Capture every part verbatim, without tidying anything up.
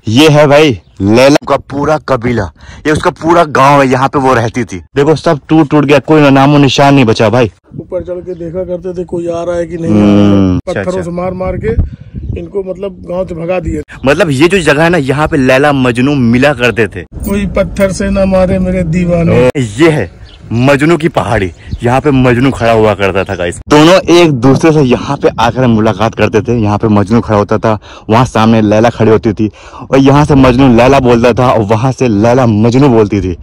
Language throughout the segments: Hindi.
ये है भाई लैला का पूरा कबीला, ये उसका पूरा गांव है, यहाँ पे वो रहती थी। देखो सब टूट टूट गया, कोई नामो निशान नहीं बचा भाई। ऊपर चढ़ के देखा करते थे कोई आ रहा है कि नहीं आ रहा है। पत्थरों से मार मार के इनको मतलब गांव से भगा दिए। मतलब ये जो जगह है ना, यहाँ पे लैला मजनू मिला करते थे। कोई पत्थर से न मारे मेरे दीवाने। ये है मजनू की पहाड़ी, यहाँ पे मजनू खड़ा हुआ करता था गाइस। दोनों एक दूसरे से यहाँ पे आकर मुलाकात करते थे। यहाँ पे मजनू खड़ा होता था, वहाँ सामने लैला खड़ी होती थी और यहाँ से मजनू लैला बोलता था और वहाँ से लैला मजनू बोलती थी।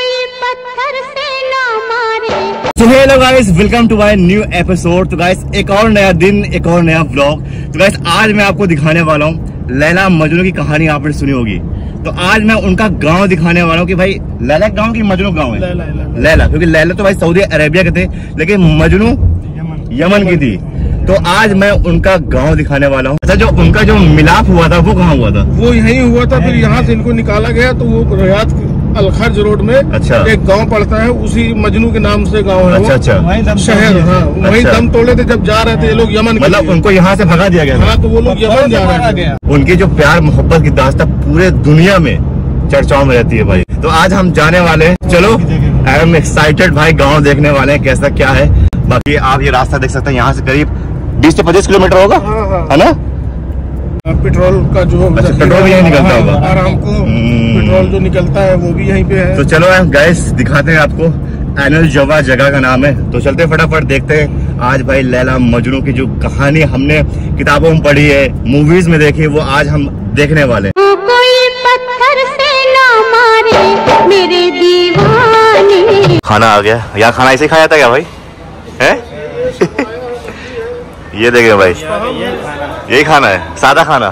तो hello guys, welcome to my new episode. तो गाइस एक और नया दिन, एक और नया व्लॉग। तो गाइस आज मैं आपको दिखाने वाला हूँ लैला मजनू की कहानी। आपने सुनी होगी, तो आज मैं उनका गांव दिखाने वाला हूँ कि भाई लैला गांव की मजनू गांव है। लैला, लैला, लैला क्योंकि लैला तो भाई सऊदी अरेबिया के थे, लेकिन मजनू यमन, यमन की थी। तो आज मैं उनका गांव दिखाने वाला हूँ। अच्छा, जो उनका जो मिलाप हुआ था वो कहाँ हुआ था? वो यहीं हुआ था। फिर यहाँ से इनको निकाला गया तो वो रियाद अलखर्ज रोड में अच्छा एक गांव पड़ता है, उसी मजनू के नाम से गांव है। अच्छा अच्छा शहर, हाँ वही दम तोड़े थे जब जा रहे थे ये लोग यमन। मतलब उनको यहाँ से भगा दिया गया? हाँ, तो वो लोग यमन जा रहे थे। उनकी जो प्यार मोहब्बत की दास्तां पूरे दुनिया में चर्चाओं में रहती है भाई। तो आज हम जाने वाले हैं, चलो आई एम एक्साइटेड भाई, गाँव देखने वाले हैं कैसा क्या है। बाकी आप ये रास्ता देख सकते हैं, यहाँ से करीब बीस से पच्चीस किलोमीटर होगा, है ना? पेट्रोल का जो अच्छा, पेट्रोल भी यहीं निकलता होगा आराम को। पेट्रोल जो निकलता है वो भी यहीं पे है। तो चलो गाइस दिखाते हैं आपको। एनल जवा जगह का नाम है, तो चलते फटाफट देखते हैं आज भाई लैला मजनू की जो कहानी हमने किताबों में पढ़ी है, मूवीज में देखी, वो आज हम देखने वाले हैं। कोई पत्थर से ना मारे मेरे दीवाने। खाना आ गया, यहाँ खाना ऐसे खाया था क्या भाई? है ये देखिए भाई, यही खाना है, सादा खाना।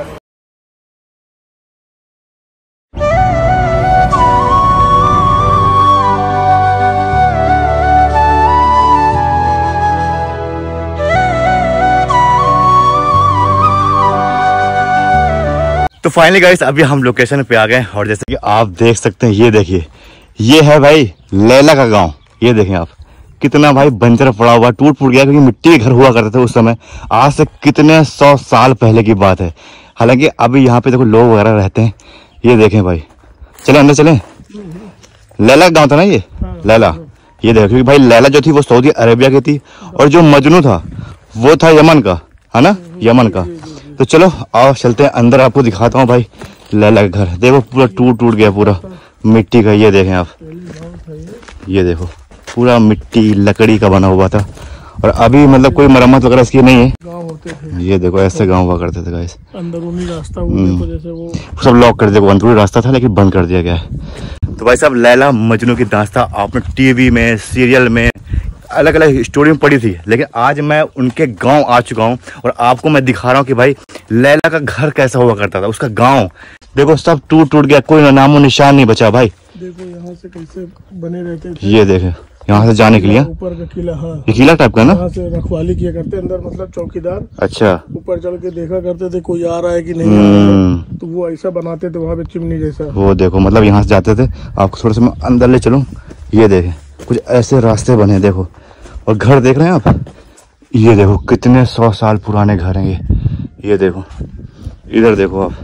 तो फाइनली गाइस अभी हम लोकेशन पे आ गए और जैसे कि आप देख सकते हैं, ये देखिए ये है भाई लैला का गांव। ये देखें आप, कितना भाई बंजर पड़ा हुआ, टूट फूट गया क्योंकि मिट्टी के घर हुआ करते थे उस समय। आज से कितने सौ साल पहले की बात है। हालांकि अभी यहाँ पे देखो लोग वगैरह रहते हैं। ये देखें भाई, चले अंदर चले। लैला का गाँव था ना ये लैला। ये देखो क्योंकि भाई लैला जो थी वो सऊदी अरेबिया की थी और जो मजनू था वो था यमन का, है ना, यमन का। तो चलो आओ चलते हैं अंदर, आपको दिखाता हूँ भाई लैला का घर। देखो पूरा टूट टूट गया, पूरा मिट्टी का। ये देखें आप, ये देखो पूरा मिट्टी लकड़ी का बना हुआ था और अभी मतलब कोई मरम्मत वगैरह इसकी नहीं है। गाँव होते थे ये देखो, ऐसे गाँव हुआ करते थे गाइस। अंदरूनी रास्ता वो जैसे वो सब लॉक कर दिया, अंदरूनी रास्ता था लेकिन बंद कर दिया गया है। तो भाई साहब लैला मजनू की दास्तां आपने टीवी में, सीरियल में, अलग अलग स्टोरी में पढ़ी थी, लेकिन आज मैं उनके गांव आ चुका हूं और आपको मैं दिखा रहा हूं कि भाई लैला का घर कैसा हुआ करता था, उसका गांव। देखो सब टूट टूट गया, कोई नामो निशान नहीं बचा भाई। देखो यहाँ से कैसे बने रहते थे। ये देखे यहाँ से जाने के लिए ऊपर का किला, हाँ ये किला टाइप का ना, यहाँ से रखवाली किया करते अंदर, मतलब चौकीदार। अच्छा, ऊपर चढ़ के देखा करते थे कोई आ रहा है कि नहीं आ रहा है, तो वो ऐसा बनाते थे वहाँ पे चिमनी जैसा। वो देखो मतलब यहाँ से जाते थे। आपको थोड़ा सा मैं अंदर ले चलूँ। ये देखे कुछ ऐसे रास्ते बने देखो, और घर देख रहे हैं आप, ये देखो कितने सौ साल पुराने घर हैं ये। ये देखो इधर देखो आप,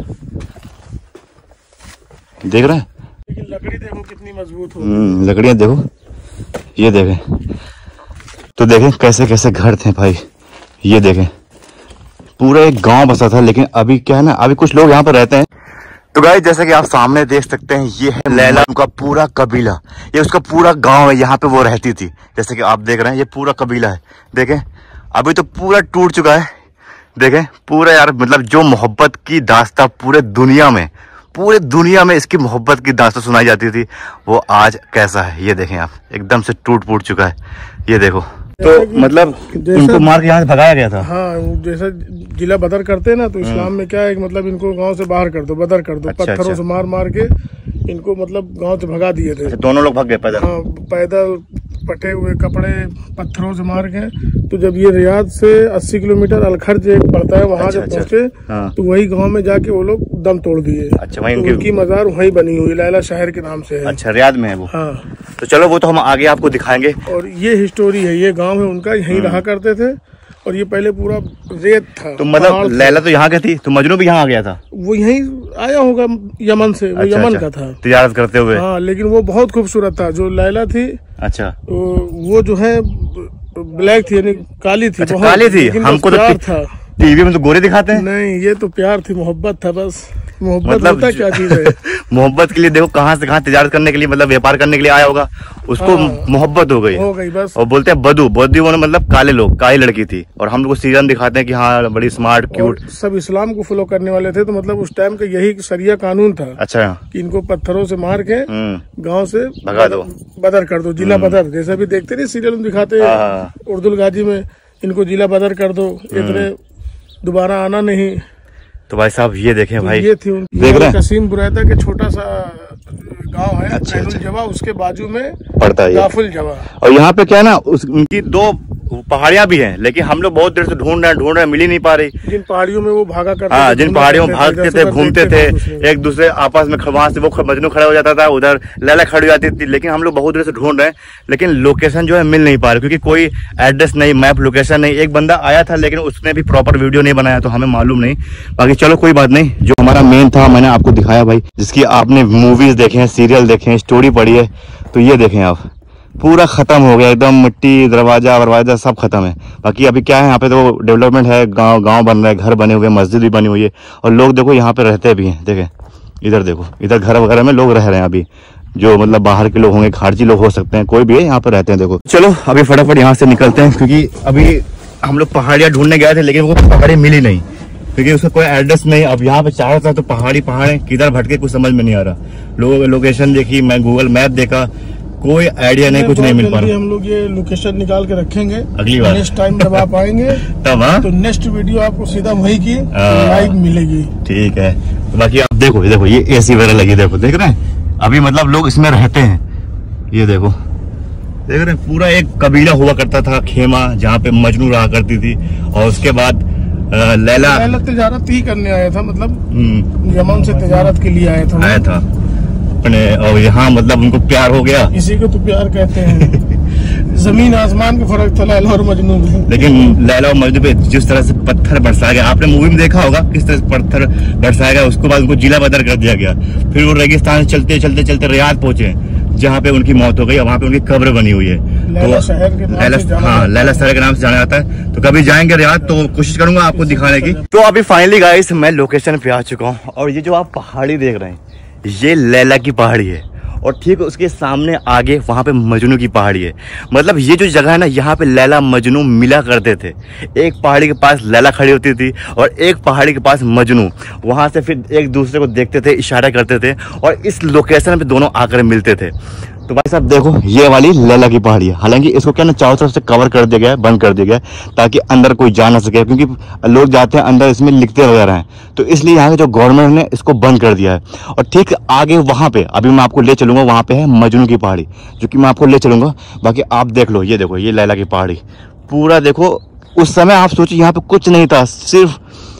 देख रहे हैं, लेकिन लकड़ी देखो कितनी मजबूत हो। लकड़ियां देखो, ये देखें। तो देखें कैसे कैसे घर थे भाई। ये देखें पूरा एक गांव बसा था, लेकिन अभी क्या है ना, अभी कुछ लोग यहाँ पर रहते हैं। तो गाइस जैसे कि आप सामने देख सकते हैं, ये है लैला का पूरा कबीला, ये उसका पूरा गांव है, यहाँ पे वो रहती थी। जैसे कि आप देख रहे हैं ये पूरा कबीला है। देखें अभी तो पूरा टूट चुका है। देखें पूरा यार, मतलब जो मोहब्बत की दास्तां पूरे दुनिया में, पूरे दुनिया में इसकी मोहब्बत की दास्तां सुनाई जाती थी, वो आज कैसा है। ये देखें आप, एकदम से टूट फूट चुका है। ये देखो तो मतलब उनको मार के यहाँ से भगाया गया था। हाँ, जैसा जिला बदर करते हैं ना, तो इस्लाम में क्या है, मतलब इनको गांव से बाहर कर दो, बदर कर दो। अच्छा, पत्थरों अच्छा। से मार मार के इनको मतलब गांव से भगा दिए थे। दोनों लोग भाग गए पैदल? हाँ, पैदल पटे हुए कपड़े पत्थरों से मार के। तो जब ये रियाद से अस्सी किलोमीटर अलखर्ज एक पड़ता है, वहाँ जब पहुँचे हाँ। तो वही गांव में जाके वो लोग दम तोड़ दिए। अच्छा, वहीं तो उनकी मजार वहीं बनी हुई, लैला शहर के नाम से है। अच्छा, रियाद में है वो? हाँ। तो चलो वो तो हम आगे आपको दिखाएंगे। और ये हिस्टोरी है, ये गांव है उनका, यहीं रहा करते थे और ये पहले पूरा रेत था। तो मतलब लैला तो यहाँ की थी, तो मजनू भी यहाँ आ गया था? वो यहीं आया होगा यमन से, वो अच्छा, यमन अच्छा, का था तिजारत करते हुए। हाँ, लेकिन वो बहुत खूबसूरत था। जो लैला थी अच्छा वो जो है ब्लैक थी, यानी काली थी। अच्छा, काली थी। हमको तो प्यार था, टीवी में तो गोरे दिखाते हैं। नहीं, ये तो प्यार थी, मोहब्बत था बस। मोहब्बत मतलब होता क्या चीज है? मोहब्बत के लिए देखो कहाँ से कहाँ तिजारत करने के लिए, मतलब व्यापार करने के लिए आया होगा, उसको हाँ, मोहब्बत हो गई हो गई बस। और बोलते हैं बदू, बदू ने मतलब काले लोग, काली लड़की थी। और हम लोग को सीजन दिखाते हैं कि हाँ बड़ी स्मार्ट क्यूट। सब इस्लाम को फॉलो करने वाले थे, तो मतलब उस टाइम का यही शरिया कानून था। अच्छा, कि इनको पत्थरों से मार के गांव से भगा दो, बदर कर दो, जिला बदर। जैसे भी देखते नहीं सीरियल में दिखाते उर्दुल गाजी में, इनको जिला बदर कर दो, इतने दोबारा आना नहीं। तो भाई साहब ये देखें भाई, ये थी उनकी देख रहे हैं कसीम बुरैदा के छोटा सा गांव है। अच्छा, अच्छा। जवा उसके बाजू में पड़ता है गाफुल जवा। और यहाँ पे क्या है ना, उस उनकी दो पहाड़ियां भी हैं, लेकिन हम लोग बहुत देर से ढूंढ रहे हैं ढूंढ रहे हैं मिल ही नहीं पा रही। जिन पहाड़ियों में वो भागा करते हाँ, जिन पहाड़ियों में भागते थे, घूमते थे एक दूसरे आपस में, वहां से वो मजनू खड़ा हो जाता था, उधर लैला खड़ी हो जाती थी। लेकिन हम लोग बहुत देर से ढूंढ रहे हैं, लेकिन लोकेशन जो है मिल नहीं पा रही, क्योंकि कोई एड्रेस नहीं, मैप लोकेशन नहीं। एक बंदा आया था लेकिन उसने भी प्रॉपर वीडियो नहीं बनाया, तो हमें मालूम नहीं। बाकी चलो कोई बात नहीं, जो हमारा मेन था मैंने आपको दिखाया भाई, जिसकी आपने मूवीज देखे हैं, सीरियल देखे हैं, स्टोरी पढ़ी है। तो ये देखें आप, पूरा खत्म हो गया एकदम, मिट्टी दरवाजा वरवाजा सब खत्म है। बाकी अभी क्या है, यहाँ पे तो डेवलपमेंट है, गांव गांव बन रहा है, घर बने हुए, मस्जिद भी बनी हुई है, और लोग देखो यहाँ पे रहते भी हैं। देखें इधर देखो, इधर घर वगैरह में लोग रह रहे हैं अभी, जो मतलब बाहर के लोग होंगे, खारजी लोग हो सकते हैं, कोई भी है यहाँ पे रहते हैं। देखो चलो अभी फटाफट यहाँ से निकलते हैं, क्योंकि अभी हम लोग पहाड़ियाँ ढूंढने गए थे, लेकिन वो पहाड़ी मिली नहीं, क्योंकि उसका कोई एड्रेस नहीं। अब यहाँ पे चारों तरफ तो पहाड़ी पहाड़ है, किधर भटके कुछ समझ में नहीं आ रहा। लोग लोकेशन देखी, मैं गूगल मैप देखा, कोई आइडिया नहीं, कुछ नहीं मिल पा रहा। हम लोग ये लोकेशन निकाल के रखेंगे अगली बार, नेक्स्ट टाइम जब आप आएंगे तब हाँ, तो नेक्स्ट वीडियो आपको सीधा वही की लाइव मिलेगी। ठीक है। तो बाकी आप देखो, ये देखो, ये एसी वगैरह लगी, देखो देख रहे हैं, अभी मतलब लोग इसमें रहते हैं। ये देखो देख रहे हैं, पूरा एक कबीला हुआ करता था, खेमा, जहाँ पे मजनू रहा करती थी। और उसके बाद लैला लैला तिजारत ही करने आया था, मतलब यमन से तिजारत के लिए आया था आया था अपने, और यहाँ मतलब उनको प्यार हो गया। इसी को तो प्यार कहते हैं। जमीन आसमान का फर्क था लैला और मजनू में। लेकिन लैला और मजनू पे जिस तरह से पत्थर बरसाया गया, आपने मूवी में देखा होगा किस तरह से पत्थर बरसाया गया, उसके बाद उनको जिला बदर कर दिया गया। फिर वो रेगिस्तान से चलते चलते चलते रियाद पहुंचे, जहाँ पे उनकी मौत हो गई, वहाँ पे उनकी कब्र बनी हुई है। लैला शहर के नाम से जाना, हाँ, लैला शहर के नाम से जाना जाता है। तो कभी जाएंगे रियाद तो कोशिश करूंगा आपको दिखाने की। तो अभी फाइनली गाइस मैं लोकेशन पे आ चुका हूँ, और ये जो आप पहाड़ी देख रहे हैं ये लैला की पहाड़ी है, और ठीक उसके सामने आगे वहाँ पे मजनू की पहाड़ी है। मतलब ये जो जगह है ना, यहाँ पे लैला मजनू मिला करते थे। एक पहाड़ी के पास लैला खड़ी होती थी और एक पहाड़ी के पास मजनू, वहाँ से फिर एक दूसरे को देखते थे, इशारा करते थे, और इस लोकेशन पे दोनों आकर मिलते थे। तो भाई साहब देखो, ये वाली लैला की पहाड़ी है। हालांकि इसको क्या ना चारों तरफ से कवर कर दिया गया है, बंद कर दिया गया है, ताकि अंदर कोई जा ना सके, क्योंकि लोग जाते हैं अंदर, इसमें लिखते वगैरह हैं, तो इसलिए यहाँ के जो गवर्नमेंट ने इसको बंद कर दिया है। और ठीक आगे वहाँ पे अभी मैं आपको ले चलूंगा, वहाँ पे है मजनू की पहाड़ी, जो कि मैं आपको ले चलूंगा। बाकी आप देख लो, ये देखो, ये लैला की पहाड़ी पूरा देखो। उस समय आप सोचिए यहाँ पे कुछ नहीं था, सिर्फ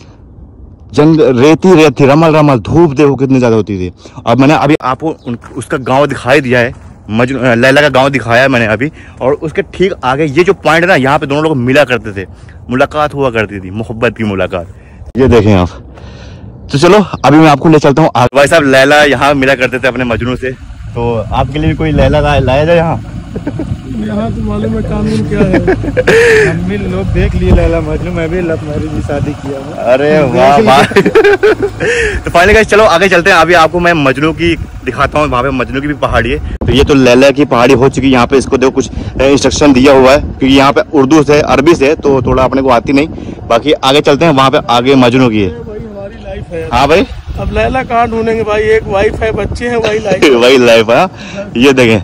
जंग, रेती रेत थी, रमल रमल, धूप देखो कितनी ज्यादा होती थी। और मैंने अभी आपको उसका गांव दिखाई दिया है, मजनू लैला का गांव दिखाया है मैंने अभी। और उसके ठीक आगे ये जो पॉइंट है ना, यहाँ पे दोनों लोग मिला करते थे, मुलाकात हुआ करती थी, मोहब्बत की मुलाकात। ये देखें आप। तो चलो अभी मैं आपको ले चलता हूँ। भाई साहब लैला यहाँ मिला करते थे अपने मजनू से, तो आपके लिए भी कोई लैला लाया जाए यहाँ? यहाँ तो मालूम है कानून क्या है। हम भी लोग देख लिए लैला मजनू, मैं भी लव मैरिज में शादी किया हूँ। अरे वाह वाह। तो फाइनली गाइस चलो आगे चलते हैं। अभी आपको मैं मजनू की दिखाता हूँ, वहाँ पे मजनू की भी पहाड़ी है। तो ये तो लैला की पहाड़ी हो चुकी है। यहाँ पे इसको देखो कुछ इंस्ट्रक्शन दिया हुआ है, क्योंकि यहाँ पे उर्दू से अरबी से तो थोड़ा अपने को आती नहीं। बाकी आगे चलते हैं, वहाँ पे आगे मजनू की है। हमारी लाइफ है। हाँ भाई, अब लैला कहाँ ढूंढेंगे भाई, एक वाइफ है, बच्चे हैं, वही लाइफ वही लाइफ है। ये देखें,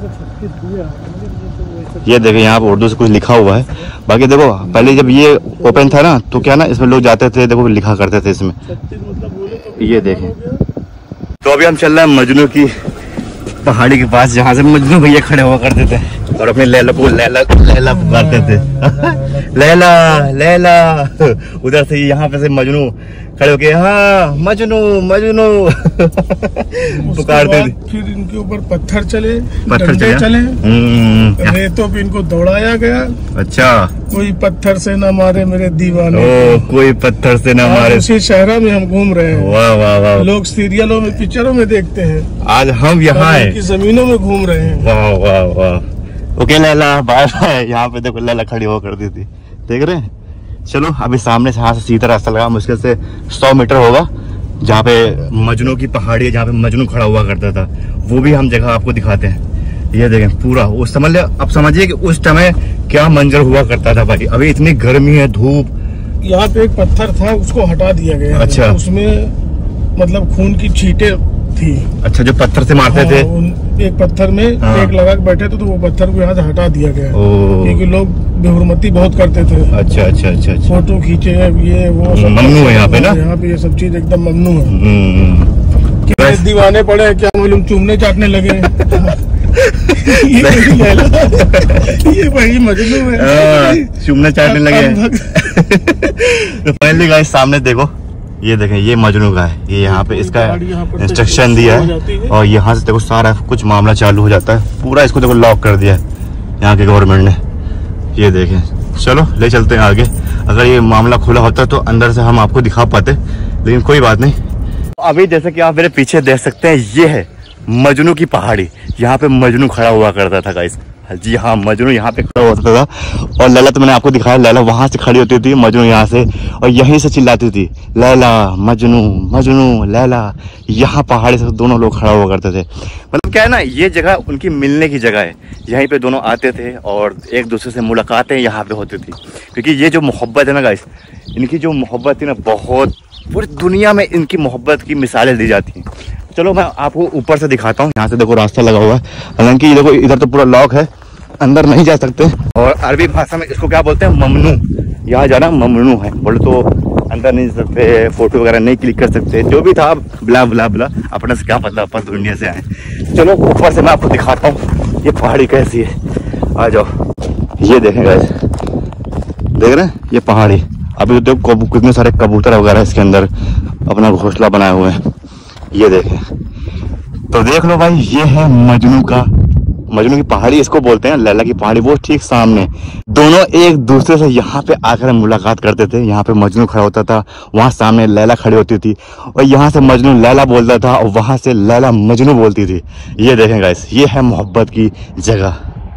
ये देखें यहाँ पे उर्दू से कुछ लिखा हुआ है। बाकी देखो पहले जब ये ओपन था ना, तो क्या ना इसमें लोग जाते थे, देखो लिखा करते थे इसमें। ये देखें। तो अभी हम चल रहे हैं मजनू की पहाड़ी के पास, जहाँ से मजनू भैया खड़े हुआ करते थे। और अपने लैला को लैला लैला पुकारते थे। लैला लैला। उधर से यहाँ पे से मजनू खड़े होके हाँ मजनू मजनू पुकारते थे। फिर इनके ऊपर पत्थर चले, पत्थर चले, चले। रेतों पे इनको दौड़ाया गया। अच्छा, कोई पत्थर से न मारे मेरे दीवाने। ओ, कोई पत्थर से न मारे। उसी शहर में हम घूम रहे हैं। वाह वाह वाह। लोग सीरियलों में पिक्चरों में देखते हैं, आज हम यहाँ है जमीनों में घूम रहे हैं। वाह वाह वाह। Okay Laila bye bye. यहाँ पे देखो लैला खड़ी हो कर दी थी, देख रहे हैं। चलो अभी सामने से यहाँ से सीधा रास्ता लगा, मुश्किल से सौ मीटर होगा, जहाँ पे मजनू की पहाड़ी है, जहाँ पे मजनू खड़ा हुआ करता था, वो भी हम जगह आपको दिखाते हैं। ये देखें पूरा उस समझ लिया, अब समझिए कि उस समय क्या मंजर हुआ करता था भाई। अभी इतनी गर्मी है, धूप। यहाँ पे एक पत्थर था, उसको हटा दिया गया। अच्छा, उसमें मतलब खून की छींटे थी। अच्छा, जो पत्थर से मारते हाँ, थे। एक पत्थर में हाँ। एक लगा के बैठे थे, तो वो पत्थर को यहाँ से हटा दिया गया, क्योंकि लोग बेहुरमती बहुत करते थे। अच्छा अच्छा अच्छा, अच्छा। फोटो खींचे ये वो ममनू है यहाँ पे ना। यहाँ पे ये सब चीज एकदम ममनू है। दीवाने पड़े हैं क्या मालूम, चूमने चाटने लगे। ये ये भाई मजनू है, चूमने चाटने लगे। तो पहले गाइस सामने देखो, ये देखें, ये मजनू का है। ये यहाँ पे इसका इंस्ट्रक्शन दिया है, और यहाँ से देखो सारा कुछ मामला चालू हो जाता है। पूरा इसको देखो लॉक कर दिया है यहाँ के गवर्नमेंट ने। ये देखें, चलो ले चलते हैं आगे। अगर ये मामला खुला होता तो अंदर से हम आपको दिखा पाते, लेकिन कोई बात नहीं। अभी जैसे कि आप मेरे पीछे देख सकते हैं, ये है मजनू की पहाड़ी। यहाँ पे मजनू खड़ा हुआ करता था गाइस। जी हाँ, मजनू यहाँ पे खड़ा होता था। और लैला तो मैंने आपको दिखाया, लैला वहां से खड़ी होती थी, मजनू यहाँ से, और यहीं से चिल्लाती थी लैला मजनू मजनू लैला। यहाँ पहाड़ी से दोनों लोग खड़ा हुआ करते थे। मतलब क्या है ना, ये जगह उनकी मिलने की जगह है। यहीं पे दोनों आते थे और एक दूसरे से मुलाकातें यहाँ पे होती थी। क्योंकि ये जो मोहब्बत है ना गाइस, इनकी जो मोहब्बत थी ना, बहुत पूरी दुनिया में इनकी मोहब्बत की मिसालें दी जाती हैं। चलो मैं आपको ऊपर से दिखाता हूँ। यहाँ से देखो रास्ता लगा हुआ है, हालांकि ये देखो इधर तो पूरा लॉक है, अंदर नहीं जा सकते। और अरबी भाषा में इसको क्या बोलते हैं, ममनू। यहाँ जाना ममनू है, बोले तो अंदर नहीं जा सकते, फोटो वगैरह नहीं क्लिक कर सकते, जो भी था ब्ला ब्ला ब्ला। अपने से क्या पता, अपन तो इंडिया से आए। चलो ऊपर से मैं आपको दिखाता हूँ ये पहाड़ी कैसी है, आ जाओ। ये देखें गाइस, देख रहे हैं ये पहाड़ी। अभी तो देखो कितने सारे कबूतर वगैरह इसके अंदर अपना घोंसला बनाए हुए हैं। ये देखें, तो देख लो भाई, ये है मजनू का मजनू की पहाड़ी इसको बोलते हैं, लैला की पहाड़ी वो ठीक सामने। दोनों एक दूसरे से यहाँ पे आकर मुलाकात करते थे। यहाँ पे मजनू खड़ा होता था, वहाँ सामने लैला खड़ी होती थी, और यहाँ से मजनू लैला बोलता था, और वहाँ से लैला मजनू बोलती थी। ये देखें गाइस, ये है मोहब्बत की जगह।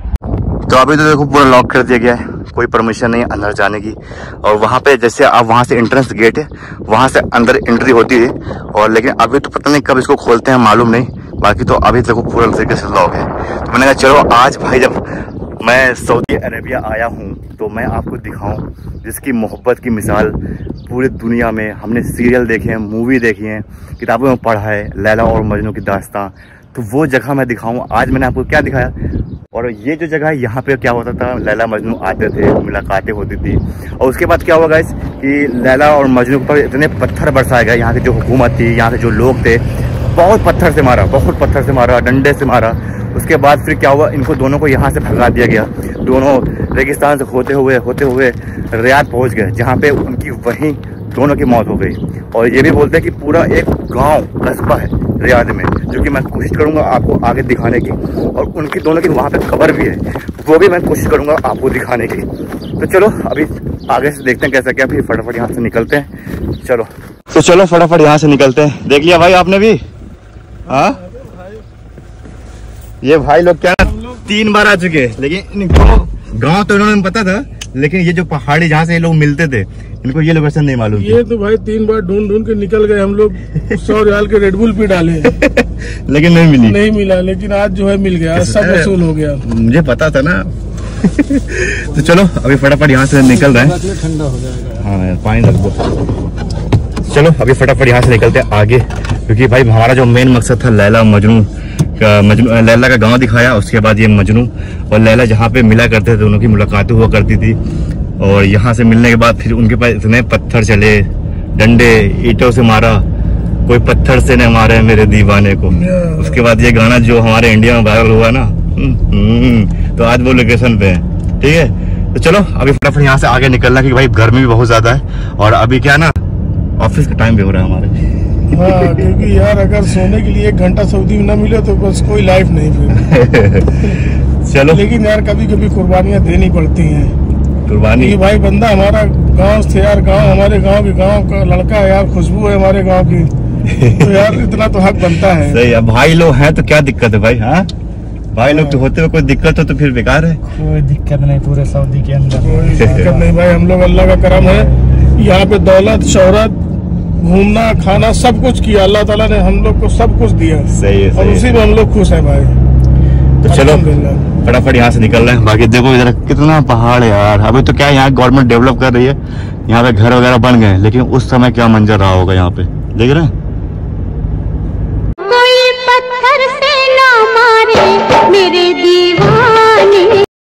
तो अभी तो देखो पूरा लॉक कर दिया गया है, कोई परमिशन नहीं है अंदर जाने की। और वहाँ पे जैसे आप वहाँ से एंट्रेंस गेट है, वहाँ से अंदर एंट्री होती है। और लेकिन अभी तो पता नहीं कब इसको खोलते हैं, मालूम नहीं। बाकी तो अभी देखो पूरा तरीके से लॉक है। तो मैंने कहा चलो आज भाई जब मैं सऊदी अरेबिया आया हूँ तो मैं आपको दिखाऊं जिसकी मोहब्बत की मिसाल पूरी दुनिया में। हमने सीरियल देखे हैं, मूवी देखी हैं, किताबों में पढ़ा है, लैला और मजनू की दास्तां। तो वो जगह मैं दिखाऊं। आज मैंने आपको क्या दिखाया, और ये जो जगह है यहाँ पे क्या होता था, लैला मजनू आते थे, मुलाकातें होती थी। और उसके बाद क्या हुआ गाइस कि लैला और मजनू पर इतने पत्थर बरसाए गए। यहाँ की जो हुकूमत थी, यहाँ के जो लोग थे, बहुत पत्थर से मारा, बहुत पत्थर से मारा, डंडे से मारा। उसके बाद फिर क्या हुआ, इनको दोनों को यहाँ से भगा दिया गया। दोनों रेगिस्तान से होते हुए होते हुए रियाद पहुँच गए, जहाँ पे उनकी वहीं दोनों की मौत हो गई। और ये भी बोलते हैं कि पूरा एक गांव कस्बा है रियाद में, जो कि मैं कोशिश करूंगा आपको आगे दिखाने की। और उनकी दोनों की वहाँ पे खबर भी है, वो भी मैं कोशिश करूंगा आपको दिखाने की। तो चलो अभी आगे से देखते हैं कैसा क्या, फिर फटाफट यहाँ से निकलते हैं। चलो तो चलो फटाफट यहाँ से निकलते हैं। देख लिया भाई आपने भी? हाँ, ये भाई लोग क्या तीन बार आ चुके हैं, लेकिन इनको गांव तो इन्होंने पता था, लेकिन ये जो पहाड़ी जहाँ से ये लोग मिलते थे, इनको ये लोकेशन नहीं मालूम। ये तो भाई तीन बार ढूंढ ढूंढ के निकल गए हम लोग। सौ रियाल के रेडबुल पी डाले लेकिन नहीं मिली, नहीं मिला। लेकिन आज जो है मिल गया, सब वसूल हो गया। मुझे पता था ना। तो चलो अभी फटाफट यहाँ से निकल रहे हैं, ठंडा हो जाएगा। हाँ पानी रख दो। चलो अभी फटाफट यहाँ से निकलते हैं आगे, क्योंकि भाई हमारा जो मेन मकसद था लैला मजनू का, मजनू लैला का गांव दिखाया, उसके बाद ये मजनू और लैला जहाँ पे मिला करते थे, दोनों की मुलाकातें हुआ करती थी। और यहाँ से मिलने के बाद फिर उनके पास इतने पत्थर चले, डंडे ईंटों से मारा, कोई पत्थर से न मारे मेरे दीवाने को। उसके बाद ये गाना जो हमारे इंडिया में वायरल हुआ ना, तो आज वो लोकेशन पे है। ठीक है, तो चलो अभी फटाफट यहाँ से आगे निकलना, क्योंकि भाई गर्मी भी बहुत ज्यादा है और अभी क्या ना ऑफिस का टाइम भी हो रहा है हमारे। हाँ, क्योंकि यार अगर सोने के लिए एक घंटा सऊदी में ना मिले तो बस कोई लाइफ नहीं फिर। चलो, लेकिन यार कभी कभी कुर्बानियाँ देनी पड़ती हैं। कुर्बानी ये भाई बंदा हमारा गांव से यार, गांव हमारे गांव के गांव का लड़का है यार, खुशबू है हमारे गांव की, तो यार इतना तो हक बनता है। सही है, भाई लोग हैं तो क्या दिक्कत है भाई। हाँ, भाई लोग तो होते हुए कोई दिक्कत हो तो फिर बेकार है। कोई दिक्कत नहीं पूरे सऊदी के अंदर, कोई दिक्कत नहीं भाई, हम लोग अल्लाह का करम है, यहाँ पे दौलत शोहरत घूमना खाना सब कुछ किया, अल्लाह ताला ने हम लोग को सब कुछ दिया। सही है, और उसी में हम लोग खुश है भाई। तो चलो फटाफट यहाँ से निकल रहे हैं। बाकी देखो इधर कितना पहाड़ है यार। अभी तो क्या यहाँ गवर्नमेंट डेवलप कर रही है, यहाँ पे घर वगैरह बन गए, लेकिन उस समय क्या मंजर रहा होगा यहाँ पे, देख रहे हैं। कोई पत्थर से ना मारे मेरे दीवाने।